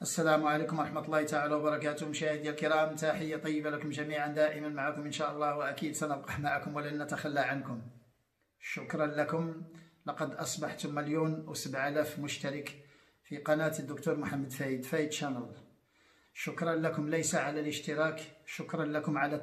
السلام عليكم ورحمة الله تعالى وبركاته. مشاهدي الكرام، تحية طيبة لكم جميعا، دائما معكم إن شاء الله، وأكيد سنبقى معكم ولن نتخلى عنكم. شكرا لكم. لقد أصبحتم 1,007,000 مشترك في قناة الدكتور محمد فايد شانل. شكرا لكم ليس على الاشتراك، شكرا لكم على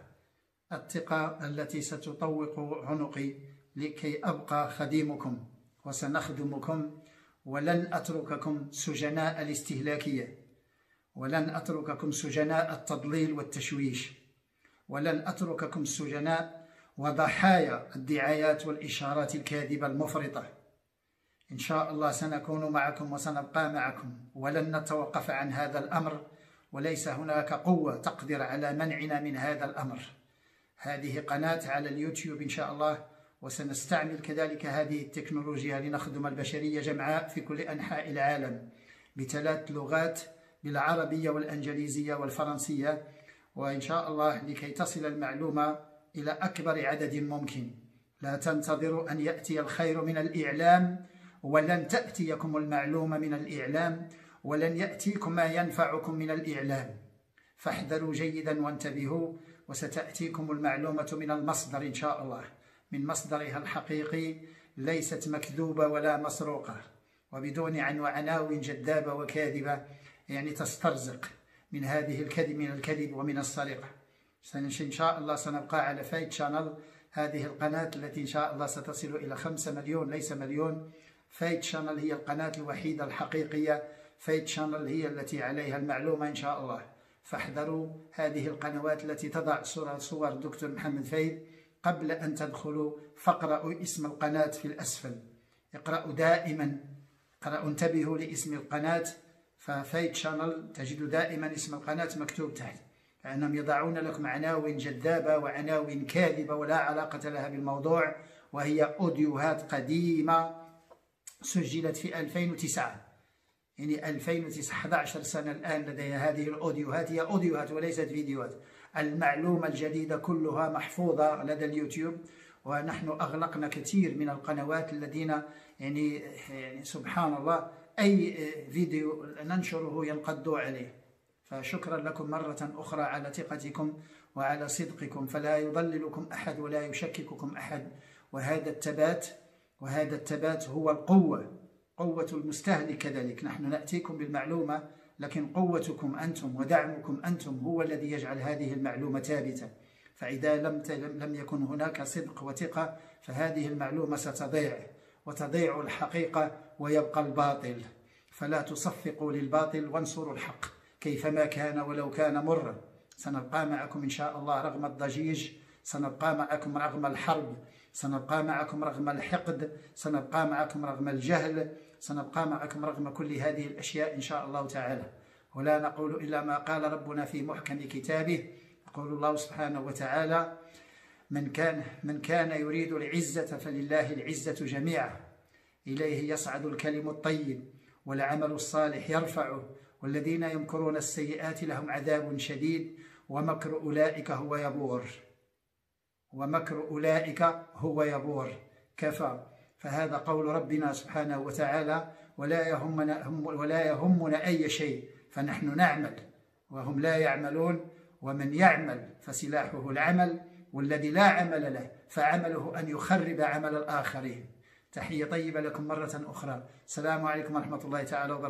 الثقة التي ستطوق عنقي لكي أبقى خديمكم، وسنخدمكم ولن أترككم سجناء الاستهلاكية، ولن أترككم سجناء التضليل والتشويش، ولن أترككم سجناء وضحايا الدعايات والإشارات الكاذبة المفرطة. إن شاء الله سنكون معكم وسنبقى معكم، ولن نتوقف عن هذا الأمر، وليس هناك قوة تقدر على منعنا من هذا الأمر. هذه قناة على اليوتيوب إن شاء الله، وسنستعمل كذلك هذه التكنولوجيا لنخدم البشرية جمعاء في كل أنحاء العالم ب3 لغات، بالعربية والإنجليزية والفرنسية، وإن شاء الله لكي تصل المعلومة إلى أكبر عدد ممكن. لا تنتظروا أن يأتي الخير من الإعلام، ولن تأتيكم المعلومة من الإعلام، ولن يأتيكم ما ينفعكم من الإعلام. فاحذروا جيدا وانتبهوا، وستأتيكم المعلومة من المصدر إن شاء الله، من مصدرها الحقيقي، ليست مكذوبة ولا مسروقة، وبدون عناوين جذابة وكاذبة يعني تسترزق من هذه الكذب ومن السرقة. إن شاء الله سنبقى على فايد شانل، هذه القناة التي إن شاء الله ستصل إلى 5 مليون ليس مليون. فايد شانل هي القناة الوحيدة الحقيقية، فايد شانل هي التي عليها المعلومة إن شاء الله. فاحذروا هذه القنوات التي تضع صور دكتور محمد فايد. قبل أن تدخلوا فاقرأوا اسم القناة في الأسفل، اقرأوا دائما، انتبهوا لاسم القناة، ففايد شانل تجد دائما اسم القناة مكتوب تحت، لأنهم يضعون لكم عناوين جذابة وعناوين كاذبة ولا علاقة لها بالموضوع، وهي أوديوهات قديمة سجلت في 2009، يعني 2009 11 سنة الآن لدي هذه الأوديوهات، هي أوديوهات وليست فيديوهات. المعلومة الجديدة كلها محفوظة لدى اليوتيوب، ونحن أغلقنا كثير من القنوات الذين يعني سبحان الله أي فيديو ننشره ينقضوا عليه. فشكرا لكم مرة أخرى على ثقتكم وعلى صدقكم، فلا يضللكم أحد ولا يشكككم أحد. وهذا الثبات هو قوة المستهلك. كذلك نحن نأتيكم بالمعلومة، لكن قوتكم أنتم ودعمكم أنتم هو الذي يجعل هذه المعلومة ثابتة. فإذا لم يكن هناك صدق وثقة، فهذه المعلومة وتضيع الحقيقة ويبقى الباطل. فلا تصفقوا للباطل وانصروا الحق كيفما كان ولو كان مرا. سنبقى معكم إن شاء الله رغم الضجيج، سنبقى معكم رغم الحرب، سنبقى معكم رغم الحقد، سنبقى معكم رغم الجهل، سنبقى معكم رغم كل هذه الأشياء إن شاء الله تعالى. ولا نقول إلا ما قال ربنا في محكم كتابه. يقول الله سبحانه وتعالى: من كان يريد العزة فلله العزة جميعا، إليه يصعد الكلم الطيب والعمل الصالح يرفعه، والذين يمكرون السيئات لهم عذاب شديد، ومكر أولئك هو يبور. كفى. فهذا قول ربنا سبحانه وتعالى: ولا يهمنا أي شيء، فنحن نعمل وهم لا يعملون، ومن يعمل فسلاحه العمل، والذي لا عمل له فعمله أن يخرب عمل الآخرين. تحية طيبة لكم مرة أخرى. السلام عليكم ورحمة الله تعالى وبركاته.